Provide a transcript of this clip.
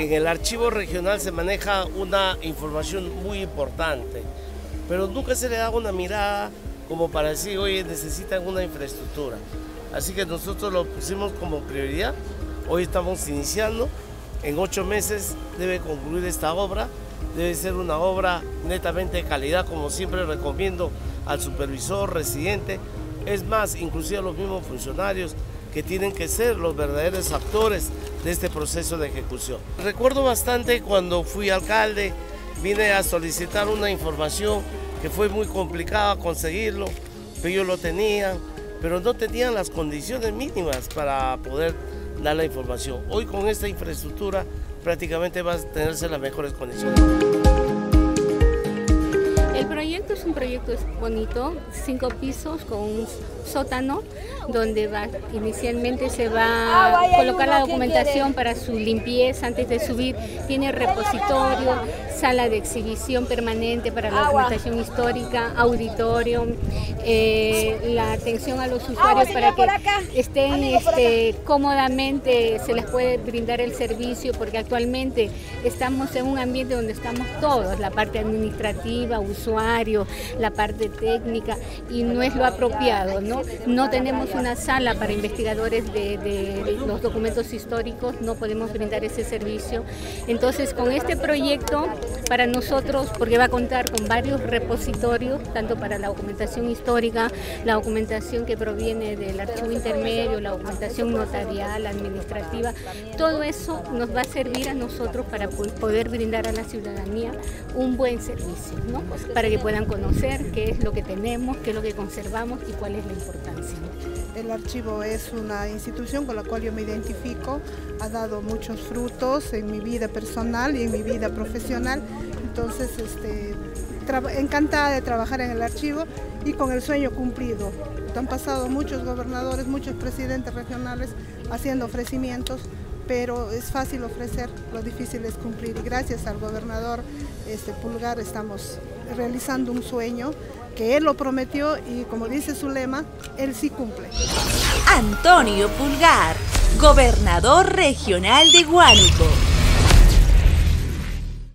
en el archivo regional se maneja una información muy importante, pero nunca se le da una mirada como para decir, oye, necesitan una infraestructura. Así que nosotros lo pusimos como prioridad. Hoy estamos iniciando, en 8 meses debe concluir esta obra, debe ser una obra netamente de calidad, como siempre recomiendo al supervisor, residente, es más, inclusive a los mismos funcionarios, que tienen que ser los verdaderos actores de este proceso de ejecución. Recuerdo bastante cuando fui alcalde, vine a solicitar una información que fue muy complicado conseguirlo, ellos lo tenían, pero no tenían las condiciones mínimas para poder dar la información. Hoy con esta infraestructura prácticamente va a tenerse las mejores condiciones. El proyecto es un proyecto bonito, 5 pisos con un sótano donde inicialmente se va a colocar la documentación para su limpieza antes de subir. Tiene repositorio, sala de exhibición permanente para la documentación histórica, auditorio, la atención a los usuarios para que estén cómodamente, se les puede brindar el servicio, porque actualmente estamos en un ambiente donde estamos todos, la parte administrativa, usuario, la parte técnica, y no es lo apropiado, ¿no? No tenemos una sala para investigadores de los documentos históricos, no podemos brindar ese servicio. Entonces, con este proyecto, para nosotros, porque va a contar con varios repositorios, tanto para la documentación histórica, la documentación que proviene del archivo intermedio, la documentación notarial, administrativa, todo eso nos va a servir a nosotros para poder brindar a la ciudadanía un buen servicio, ¿no? Para que puedan conocer qué es lo que tenemos, qué es lo que conservamos y cuál es la importancia. El archivo es una institución con la cual yo me identifico, ha dado muchos frutos en mi vida personal y en mi vida profesional, entonces encantada de trabajar en el archivo y con el sueño cumplido. Han pasado muchos gobernadores, muchos presidentes regionales haciendo ofrecimientos, pero es fácil ofrecer, lo difícil es cumplir, y gracias al gobernador Pulgar estamos realizando un sueño que él lo prometió y, como dice su lema, él sí cumple. Antonio Pulgar, gobernador regional de Huánuco.